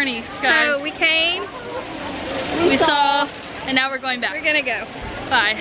journey, guys. So we came, we saw, and now we're going back. We're gonna go. Bye.